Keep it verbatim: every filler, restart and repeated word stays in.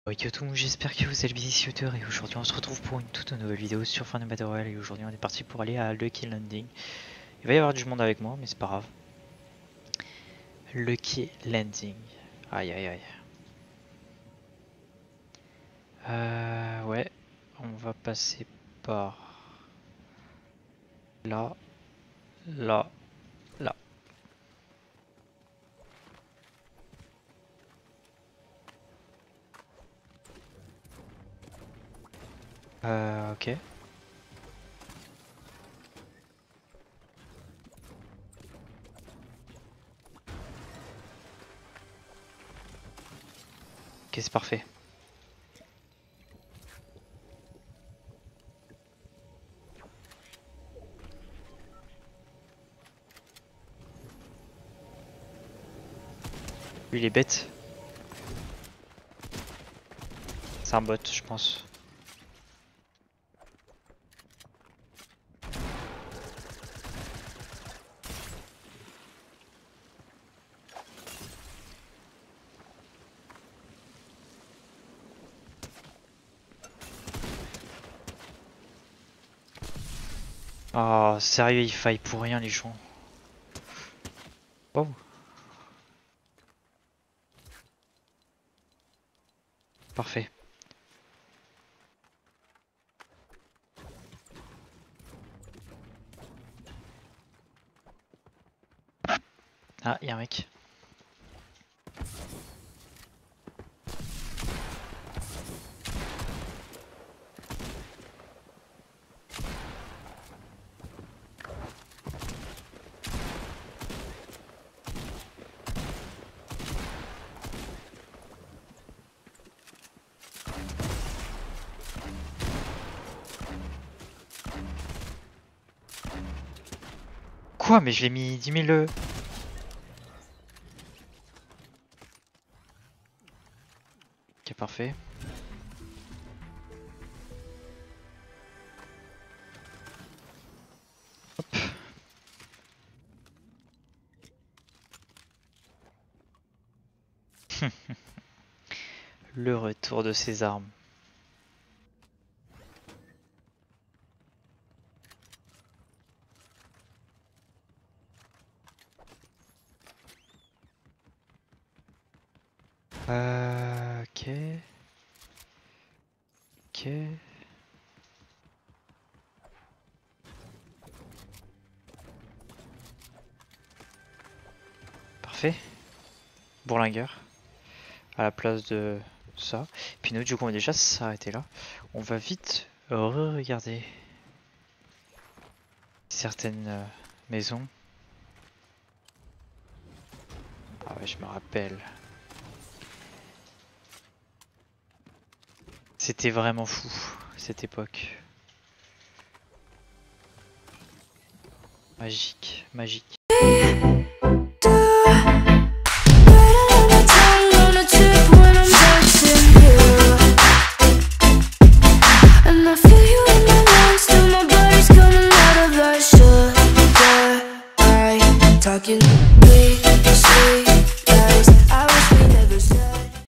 Ok tout le monde, j'espère que vous allez bien ici Auteur et aujourd'hui on se retrouve pour une toute nouvelle vidéo sur Farming Battle Royale et aujourd'hui on est parti pour aller à Lucky Landing. Il va y avoir du monde avec moi mais c'est pas grave. Lucky Landing. Aïe aïe aïe. Euh ouais, on va passer par là, là, là. Euh ok. Ok c'est parfait. Lui il est bête. C'est un bot je pense. Oh sérieux il faille pour rien les gens. Oh. Parfait. Ah y'a un mec. Quoi? Mais je l'ai mis dix mille... Ok, parfait. Hop. Le retour de ses armes. Euh, ok. Ok. Parfait. Bourlinguer. À la place de ça. Puis nous, du coup, on va déjà s'arrêter là. On va vite re-regarder certaines euh, maisons. Ah ouais, je me rappelle. C'était vraiment fou, cette époque. Magique, magique.